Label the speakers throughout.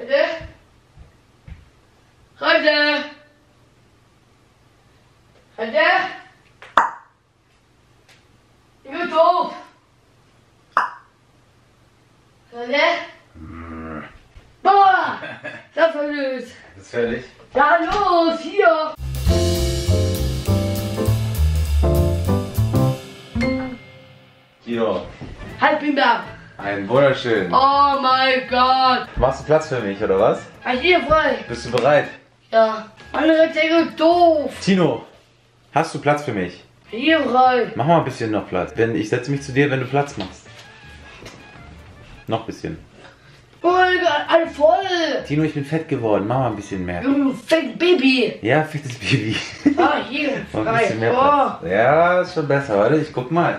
Speaker 1: Bitte? Leute! Leute! Ich bin doof! Leute? Boah! Das war blöd!
Speaker 2: Ist fertig?
Speaker 1: Ja, los, hier!
Speaker 2: Tino,
Speaker 1: Halt, bin da!
Speaker 2: ein wunderschön.
Speaker 1: Oh mein Gott!
Speaker 2: Machst du Platz für mich, oder was?
Speaker 1: Halt hier frei!
Speaker 2: Bist du bereit?
Speaker 1: Ja. Andere Dinge doof!
Speaker 2: Tino, hast du Platz für mich?
Speaker 1: Hier frei!
Speaker 2: Mach mal ein bisschen noch Platz. Ich setze mich zu dir, wenn du Platz machst. Noch ein bisschen.
Speaker 1: Oh mein Gott, all voll!
Speaker 2: Tino, ich bin fett geworden. Mach mal ein bisschen mehr.
Speaker 1: Du fett Baby!
Speaker 2: Ja, fettes Baby.
Speaker 1: Ah, hier,
Speaker 2: Mach ein
Speaker 1: frei!
Speaker 2: bisschen mehr
Speaker 1: Oh.
Speaker 2: Platz. Ja, ist schon besser. Warte, ich guck mal.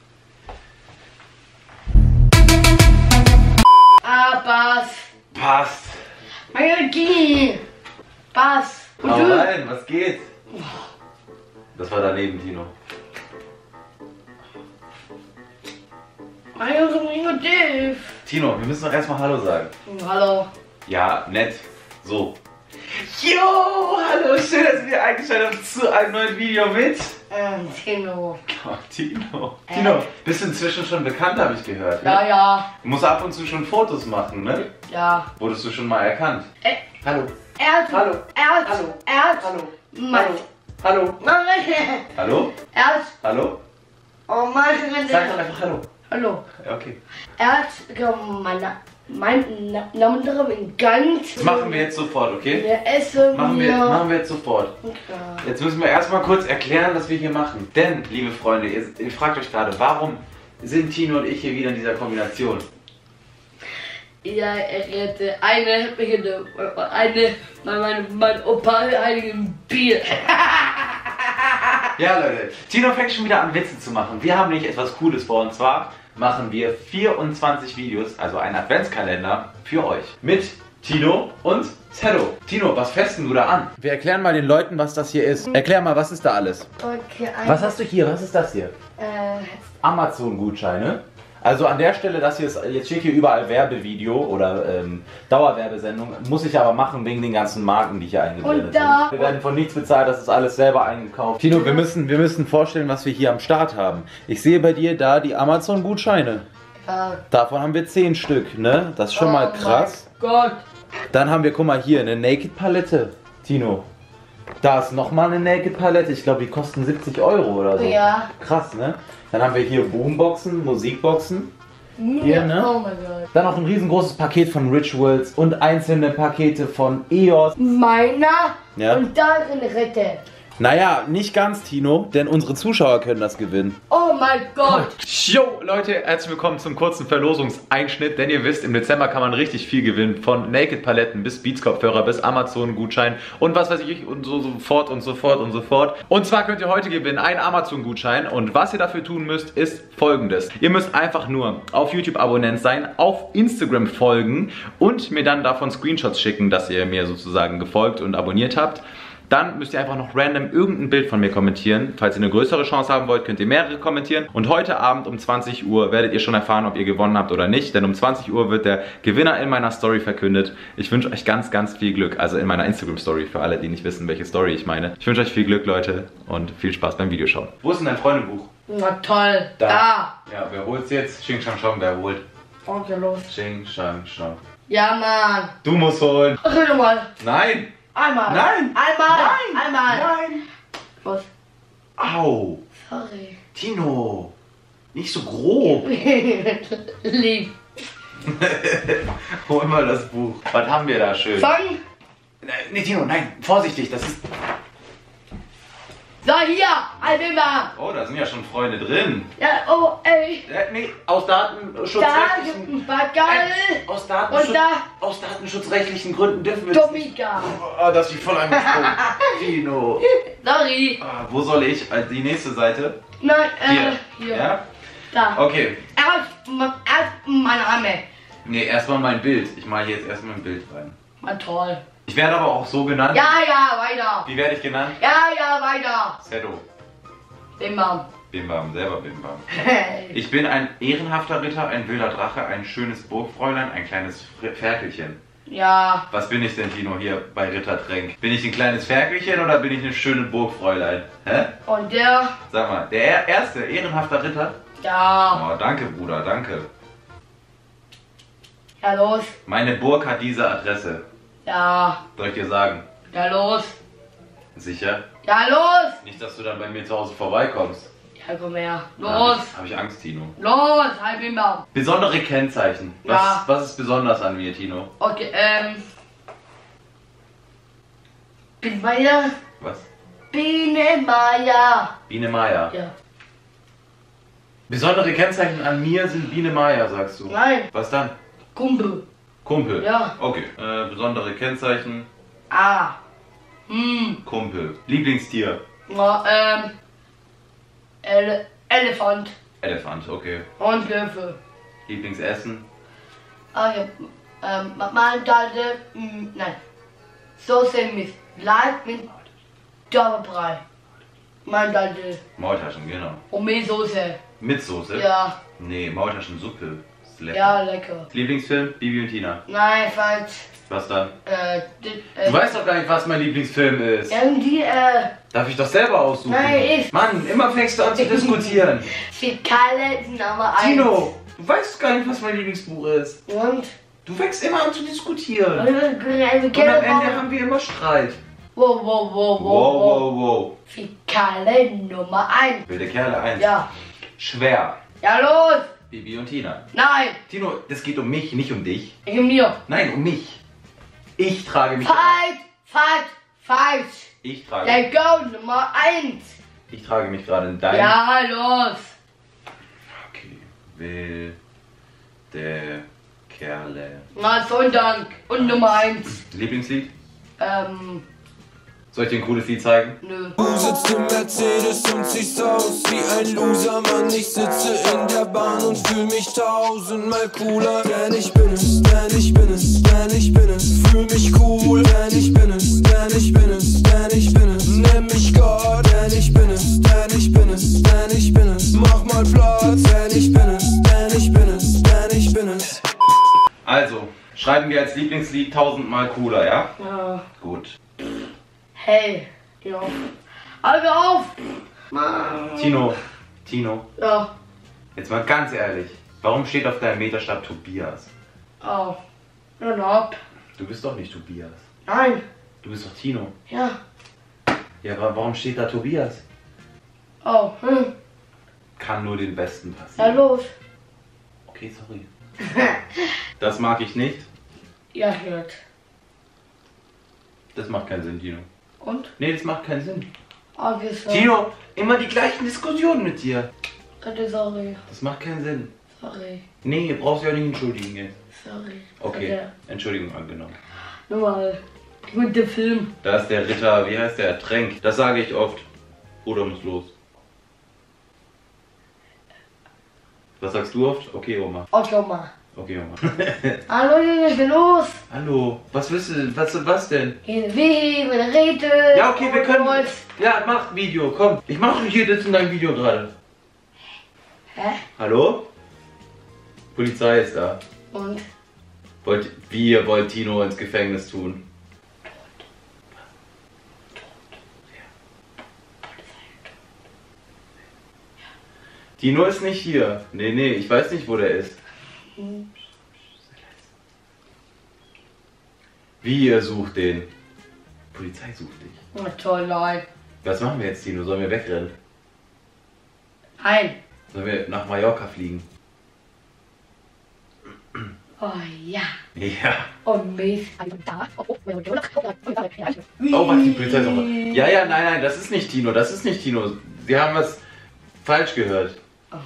Speaker 1: Ah, Bass!
Speaker 2: Passt.
Speaker 1: Meine Knie! Bass! Und
Speaker 2: Hau
Speaker 1: du?
Speaker 2: rein, was geht? Das war daneben, Tino.
Speaker 1: Meine so negativ!
Speaker 2: Tino, wir müssen doch erstmal Hallo sagen.
Speaker 1: Hallo!
Speaker 2: Ja, nett. So. Jo, hallo, schön, dass ihr wieder eingeschaltet habt zu einem neuen Video mit.
Speaker 1: Tino.
Speaker 2: Oh, Tino. Tino, bist du inzwischen schon bekannt, habe ich gehört. Ne?
Speaker 1: Ja, ja,
Speaker 2: Du musst ab und zu schon Fotos machen, ne?
Speaker 1: ja.
Speaker 2: Wurdest du schon mal erkannt? Hallo. Hallo. Hallo. Hallo.
Speaker 1: Hallo.
Speaker 2: Hallo.
Speaker 1: Mann,
Speaker 2: Hallo? Hallo?
Speaker 1: oh Mann,
Speaker 2: Sag doch einfach Hallo.
Speaker 1: hallo.
Speaker 2: Ja, okay.
Speaker 1: Mein Namen drauf in ganz.
Speaker 2: Das machen wir jetzt sofort, okay?
Speaker 1: Wir essen
Speaker 2: Machen wir jetzt sofort.
Speaker 1: Ja.
Speaker 2: Jetzt müssen wir erstmal kurz erklären, was wir hier machen. Denn, liebe Freunde, ihr fragt euch gerade, warum sind Tino und ich hier wieder in dieser Kombination?
Speaker 1: Ja, er hätte mein Opa einigen Bier.
Speaker 2: Ja, Leute, Tino fängt schon wieder an, Witze zu machen. Wir haben nämlich etwas Cooles vor, und zwar machen wir 24 Videos, also einen Adventskalender für euch. Mit Tino und Zeddo. Tino, was festen du da an? Wir erklären mal den Leuten, was das hier ist. Erklär mal, was ist da alles?
Speaker 1: Okay,
Speaker 2: Was hast du hier? Was ist das hier? Amazon-Gutscheine. Also an der Stelle, das hier ist, jetzt steht hier überall Werbevideo oder Dauerwerbesendung. Muss ich aber machen wegen den ganzen Marken, die hier eingeblendet
Speaker 1: Und da-
Speaker 2: sind. Wir werden von nichts bezahlt, das ist alles selber eingekauft. Tino, wir müssen vorstellen, was wir hier am Start haben. Ich sehe bei dir da die Amazon-Gutscheine.
Speaker 1: Ja.
Speaker 2: Davon haben wir 10 Stück, ne? Das ist schon mal krass.
Speaker 1: Oh mein Gott.
Speaker 2: Dann haben wir, guck mal hier, eine Naked-Palette. Tino. Da ist nochmal eine Naked-Palette. Ich glaube, die kosten 70 Euro oder so.
Speaker 1: Ja.
Speaker 2: Krass, ne? Dann haben wir hier Boomboxen, Musikboxen. Hier, ne?
Speaker 1: Oh mein Gott.
Speaker 2: Dann noch ein riesengroßes Paket von Rituals und einzelne Pakete von EOS.
Speaker 1: Meiner
Speaker 2: Ja.
Speaker 1: und darin Rette.
Speaker 2: Naja, nicht ganz, Tino, denn unsere Zuschauer können das gewinnen.
Speaker 1: Oh mein Gott.
Speaker 2: Jo, Leute, herzlich willkommen zum kurzen Verlosungseinschnitt, denn ihr wisst, im Dezember kann man richtig viel gewinnen, von Naked-Paletten bis Beats-Kopfhörer bis Amazon-Gutschein und was weiß ich und so fort und so fort und so fort. Und zwar könnt ihr heute gewinnen einen Amazon-Gutschein, und was ihr dafür tun müsst, ist Folgendes. Ihr müsst einfach nur auf YouTube Abonnent sein, auf Instagram folgen und mir dann davon Screenshots schicken, dass ihr mir sozusagen gefolgt und abonniert habt. Dann müsst ihr einfach noch random irgendein Bild von mir kommentieren. Falls ihr eine größere Chance haben wollt, könnt ihr mehrere kommentieren. Und heute Abend um 20 Uhr werdet ihr schon erfahren, ob ihr gewonnen habt oder nicht. Denn um 20 Uhr wird der Gewinner in meiner Story verkündet. Ich wünsche euch ganz, ganz viel Glück. Also in meiner Instagram-Story, für alle, die nicht wissen, welche Story ich meine. Ich wünsche euch viel Glück, Leute, und viel Spaß beim Videoschauen. Wo ist denn dein Freundebuch?
Speaker 1: Na toll.
Speaker 2: Da. Ja, wer holt's jetzt? Xing Shang Shang, wer holt?
Speaker 1: Okay, los.
Speaker 2: Xing Shang Shang.
Speaker 1: Ja, Mann.
Speaker 2: Du musst holen.
Speaker 1: Ach, nochmal.
Speaker 2: Nein!
Speaker 1: Einmal.
Speaker 2: Nein.
Speaker 1: Einmal.
Speaker 2: Nein.
Speaker 1: Einmal.
Speaker 2: Nein!
Speaker 1: Was?
Speaker 2: Au!
Speaker 1: Sorry.
Speaker 2: Tino! Nicht so grob!
Speaker 1: Lieb.
Speaker 2: Hol mal das Buch. Was haben wir da schön?
Speaker 1: Fang.
Speaker 2: Nee, Tino, nein, vorsichtig, das ist...
Speaker 1: So, hier. Albiba.
Speaker 2: Oh, da sind ja schon Freunde drin.
Speaker 1: Ja, oh, ey.
Speaker 2: Nee, aus datenschutzrechtlichen...
Speaker 1: Da, Bagel. Und da.
Speaker 2: Aus datenschutzrechtlichen Gründen dürfen wir...
Speaker 1: Tomica.
Speaker 2: Oh, das ist voll angesprungen. Tino.
Speaker 1: Sorry.
Speaker 2: Ah, wo soll ich? Also die nächste Seite?
Speaker 1: Nein,
Speaker 2: Hier. Ja?
Speaker 1: Da.
Speaker 2: Okay.
Speaker 1: Erst meine Arme.
Speaker 2: Nee, erstmal mein Bild. Ich male jetzt erstmal ein Bild rein.
Speaker 1: War toll.
Speaker 2: Ich werde aber auch so genannt.
Speaker 1: Ja, ja, weiter.
Speaker 2: Wie werde ich genannt?
Speaker 1: Ja, ja, weiter.
Speaker 2: Zeddo.
Speaker 1: Bim Bam.
Speaker 2: Bim Bam, selber Bim Bam. Ich bin ein ehrenhafter Ritter, ein wilder Drache, ein schönes Burgfräulein, ein kleines Ferkelchen.
Speaker 1: Ja.
Speaker 2: Was bin ich denn, Tino, hier bei Ritter Tränk? Bin ich ein kleines Ferkelchen oder bin ich eine schöne Burgfräulein? Hä?
Speaker 1: Und der?
Speaker 2: Sag mal, der erste ehrenhafter Ritter?
Speaker 1: Ja.
Speaker 2: Oh, danke, Bruder, danke.
Speaker 1: Ja, los.
Speaker 2: Meine Burg hat diese Adresse.
Speaker 1: Ja.
Speaker 2: Soll ich dir sagen?
Speaker 1: Ja, los.
Speaker 2: Sicher?
Speaker 1: Ja, los.
Speaker 2: Nicht, dass du dann bei mir zu Hause vorbeikommst.
Speaker 1: Ja, komm her.
Speaker 2: Da
Speaker 1: Los.
Speaker 2: hab ich Angst, Tino.
Speaker 1: Los, halb im Baum.
Speaker 2: Besondere Kennzeichen.
Speaker 1: Ja.
Speaker 2: Was ist besonders an mir, Tino?
Speaker 1: Okay, Biene Meier.
Speaker 2: Was?
Speaker 1: Biene Meier.
Speaker 2: Biene Maya.
Speaker 1: Ja.
Speaker 2: Besondere Kennzeichen an mir sind Biene Maya, sagst du?
Speaker 1: Nein.
Speaker 2: Was dann?
Speaker 1: Kumpel.
Speaker 2: Kumpel.
Speaker 1: Ja.
Speaker 2: Okay. Besondere Kennzeichen.
Speaker 1: Ah.
Speaker 2: Kumpel. Lieblingstier.
Speaker 1: Ja, Elefant.
Speaker 2: Elefant, okay.
Speaker 1: Und Löwe.
Speaker 2: Lieblingsessen.
Speaker 1: Ah, ja. Meine Tante, nein. Soße mit Leib mit Dauerbrei. Meine Tante.
Speaker 2: Maultaschen, genau.
Speaker 1: Und mit Soße.
Speaker 2: Mit Soße?
Speaker 1: Ja.
Speaker 2: Nee, Maultaschensuppe. Ist lecker.
Speaker 1: Ja, lecker.
Speaker 2: Lieblingsfilm? Bibi und Tina.
Speaker 1: Nein, falsch.
Speaker 2: Was dann?
Speaker 1: Du
Speaker 2: Du weißt doch gar nicht, was mein Lieblingsfilm ist.
Speaker 1: irgendwie,
Speaker 2: Darf ich doch selber aussuchen?
Speaker 1: Nein, ich.
Speaker 2: Mann, immer fängst du an zu diskutieren.
Speaker 1: Fäkale Nummer 1.
Speaker 2: Tino, du weißt gar nicht, was mein Lieblingsbuch ist.
Speaker 1: Und?
Speaker 2: Du fängst immer an zu diskutieren.
Speaker 1: Und
Speaker 2: Und am Ende haben wir immer Streit.
Speaker 1: Wow.
Speaker 2: Wow.
Speaker 1: Fäkale Nummer 1.
Speaker 2: Wilde Kerle 1.
Speaker 1: Ja.
Speaker 2: Schwer.
Speaker 1: Ja, los.
Speaker 2: Bibi und Tina.
Speaker 1: Nein.
Speaker 2: Tino, das geht um mich, nicht um dich.
Speaker 1: Ich um mir.
Speaker 2: Nein, um mich. Ich trage mich.
Speaker 1: Falsch.
Speaker 2: Ich trage.
Speaker 1: Der Go Nummer 1.
Speaker 2: Ich trage mich gerade in dein.
Speaker 1: Ja, los.
Speaker 2: Okay. Wilde Kerle.
Speaker 1: Na, so ein Dank. Und Nummer 1.
Speaker 2: Lieblingslied? Soll ich dir ein cooles Lied zeigen?
Speaker 1: Nö.
Speaker 3: Du sitzt im Mercedes und siehst aus wie ein Loser, Mann. Ich sitze in der Bahn und fühl mich tausendmal cooler. Denn ich bin es, denn ich bin es, denn ich bin es. Fühl mich cool, denn ich bin es, denn ich bin es, denn ich bin es. Nenn mich Gott, denn ich bin es, denn ich bin es, denn ich bin es. Mach mal Platz, denn ich bin es, denn ich bin es, denn ich bin es.
Speaker 2: Also, schreiben wir als Lieblingslied tausendmal cooler, ja?
Speaker 1: Ja.
Speaker 2: Gut.
Speaker 1: Hey. Ja. Also auf. Mann.
Speaker 2: Tino,
Speaker 1: Ja.
Speaker 2: jetzt mal ganz ehrlich. Warum steht auf deinem Meterstab Tobias?
Speaker 1: Oh. Ja, ab.
Speaker 2: Du bist doch nicht Tobias.
Speaker 1: Nein.
Speaker 2: Du bist doch Tino.
Speaker 1: Ja.
Speaker 2: Ja, aber warum steht da Tobias?
Speaker 1: Oh.
Speaker 2: Kann nur den Besten
Speaker 1: Ja,
Speaker 2: passieren.
Speaker 1: los.
Speaker 2: Okay, sorry. Das mag ich nicht.
Speaker 1: Ja, hört.
Speaker 2: Das macht keinen Sinn, Tino.
Speaker 1: Und?
Speaker 2: Nee, das macht keinen Sinn.
Speaker 1: Okay, so.
Speaker 2: Tino, immer die gleichen Diskussionen mit dir.
Speaker 1: Okay, sorry.
Speaker 2: Das macht keinen Sinn.
Speaker 1: Sorry.
Speaker 2: Nee, brauchst du ja nicht entschuldigen jetzt.
Speaker 1: Sorry.
Speaker 2: Okay, Entschuldigung angenommen.
Speaker 1: Nur mal. Mit dem Film.
Speaker 2: Da ist der Ritter, wie heißt der? Tränk. Das sage ich oft. Oder muss los. Was sagst du oft? Okay, Oma.
Speaker 1: Okay, Oma.
Speaker 2: Okay, Oma.
Speaker 1: Hallo, Junge, geh los.
Speaker 2: Hallo, was willst du? Was denn?
Speaker 1: Geh weg, mit der Rede.
Speaker 2: Ja, okay, wir können.
Speaker 1: Und-
Speaker 2: Ja, mach Video, komm. Ich mache hier das in deinem Video gerade.
Speaker 1: Hä?
Speaker 2: Hallo? Polizei ist da.
Speaker 1: Und?
Speaker 2: Wir wollt Tino ins Gefängnis tun. Tino ist nicht hier. Nee, ich weiß nicht, wo der ist. Wie, ihr sucht den? Polizei sucht dich.
Speaker 1: Na toll, nein.
Speaker 2: Was machen wir jetzt, Tino? Sollen wir wegrennen?
Speaker 1: Nein.
Speaker 2: Sollen wir nach Mallorca fliegen?
Speaker 1: Oh ja.
Speaker 2: Ja.
Speaker 1: Und mich.
Speaker 2: Oh, was die Polizei ist auch. Ja, nein, das ist nicht Tino, das ist nicht Tino. Sie haben was falsch gehört.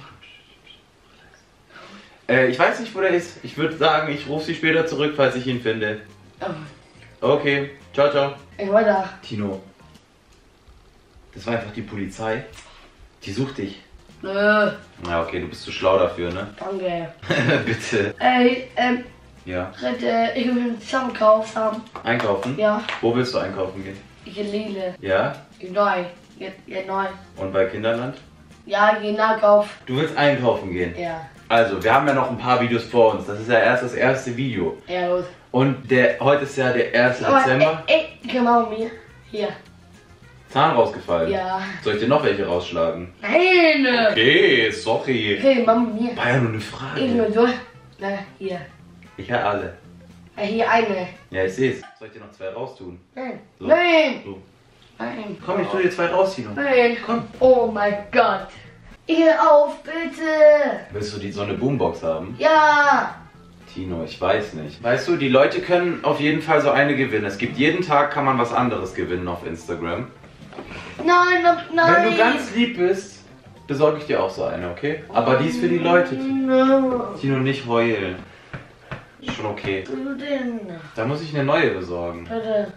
Speaker 2: Ich weiß nicht, wo der ist. Ich würde sagen, ich rufe sie später zurück, falls ich ihn finde. Okay, ciao, ciao.
Speaker 1: Ich war da.
Speaker 2: Tino, das war einfach die Polizei. Die sucht dich.
Speaker 1: Nö.
Speaker 2: Na okay, du bist zu schlau dafür, ne?
Speaker 1: Danke.
Speaker 2: Bitte. Ja.
Speaker 1: Ich will einen Zusammenkauf haben.
Speaker 2: Einkaufen?
Speaker 1: Ja.
Speaker 2: Wo willst du einkaufen gehen?
Speaker 1: Ich liebe.
Speaker 2: Ja?
Speaker 1: Neu. Ja, neu.
Speaker 2: Und bei Kinderland?
Speaker 1: Ja, geh Nachkauf.
Speaker 2: Du willst einkaufen gehen?
Speaker 1: Ja.
Speaker 2: Also, wir haben ja noch ein paar Videos vor uns. Das ist ja erst das erste Video.
Speaker 1: Ja, los.
Speaker 2: Und heute ist ja der 1. Dezember.
Speaker 1: Genau mir. Hier.
Speaker 2: Zahn rausgefallen.
Speaker 1: Ja.
Speaker 2: Soll ich dir noch welche rausschlagen?
Speaker 1: Nein.
Speaker 2: Okay, sorry.
Speaker 1: Okay, Mama mir.
Speaker 2: War ja nur eine Frage.
Speaker 1: Ich nur so. Na, hier.
Speaker 2: Ich habe alle.
Speaker 1: Hier eine.
Speaker 2: Ja, ich seh's. Soll ich dir noch 2 raustun?
Speaker 1: Nein.
Speaker 2: So.
Speaker 1: Nein.
Speaker 2: So.
Speaker 1: Nein.
Speaker 2: Komm, ich tu dir 2 raus, Tino.
Speaker 1: Nein.
Speaker 2: Komm.
Speaker 1: Oh mein Gott. Hör auf, bitte.
Speaker 2: Willst du so eine Boombox haben?
Speaker 1: Ja.
Speaker 2: Tino, ich weiß nicht. Weißt du, die Leute können auf jeden Fall so eine gewinnen. Es gibt jeden Tag, kann man was anderes gewinnen auf Instagram.
Speaker 1: Nein, nein.
Speaker 2: Wenn du ganz lieb bist, besorge ich dir auch so eine, okay? Aber die ist für die Leute. Tino, nicht heulen. Ist schon okay.
Speaker 1: Du denn?
Speaker 2: Da muss ich eine neue besorgen.
Speaker 1: Bitte.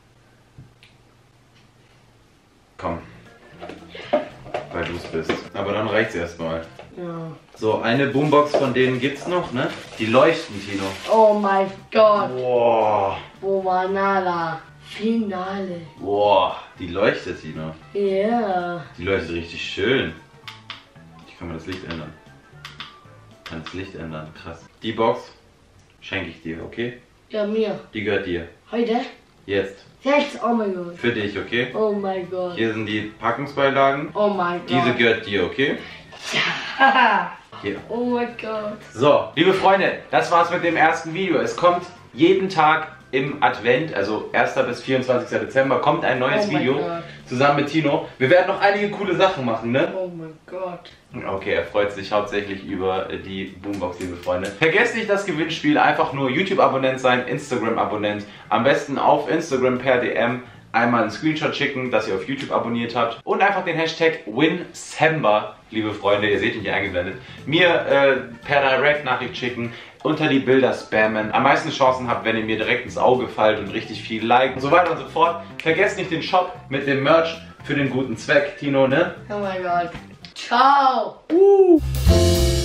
Speaker 2: Komm. Weil du es bist. Aber dann reicht's erstmal.
Speaker 1: Ja.
Speaker 2: So, eine Boombox von denen gibt's noch, ne? Die leuchten, Tino.
Speaker 1: Oh mein Gott.
Speaker 2: Boah.
Speaker 1: Bomanala. Finale.
Speaker 2: Boah. Die leuchtet, Tino.
Speaker 1: Ja.
Speaker 2: Die leuchtet richtig schön. Ich kann mal das Licht ändern. Kann das Licht ändern. Krass. Die Box schenke ich dir, okay?
Speaker 1: Ja, mir.
Speaker 2: Die gehört dir.
Speaker 1: Heute?
Speaker 2: Jetzt.
Speaker 1: Jetzt? Oh mein Gott.
Speaker 2: Für dich, okay?
Speaker 1: Oh mein Gott.
Speaker 2: Hier sind die Packungsbeilagen.
Speaker 1: Oh mein Gott.
Speaker 2: Diese gehört dir, okay?
Speaker 1: Haha.
Speaker 2: Hier.
Speaker 1: Oh mein Gott.
Speaker 2: So, liebe Freunde, das war's mit dem ersten Video. Es kommt jeden Tag im Advent, also 1. bis 24. Dezember, kommt ein neues
Speaker 1: Oh mein
Speaker 2: Video
Speaker 1: Gott.
Speaker 2: zusammen mit Tino. Wir werden noch einige coole Sachen machen, ne?
Speaker 1: Oh mein Gott.
Speaker 2: Okay, er freut sich hauptsächlich über die Boombox, liebe Freunde. Vergesst nicht das Gewinnspiel, einfach nur YouTube-Abonnent sein, Instagram-Abonnent. Am besten auf Instagram per DM einmal einen Screenshot schicken, dass ihr auf YouTube abonniert habt. Und einfach den Hashtag WinSember, liebe Freunde, ihr seht ihn hier eingeblendet, mir per Direct-Nachricht schicken, unter die Bilder spammen. Am meisten Chancen habt, wenn ihr mir direkt ins Auge fallt und richtig viel liked und so weiter und so fort. Vergesst nicht den Shop mit dem Merch für den guten Zweck, Tino, ne?
Speaker 1: Oh mein Gott. Ciao.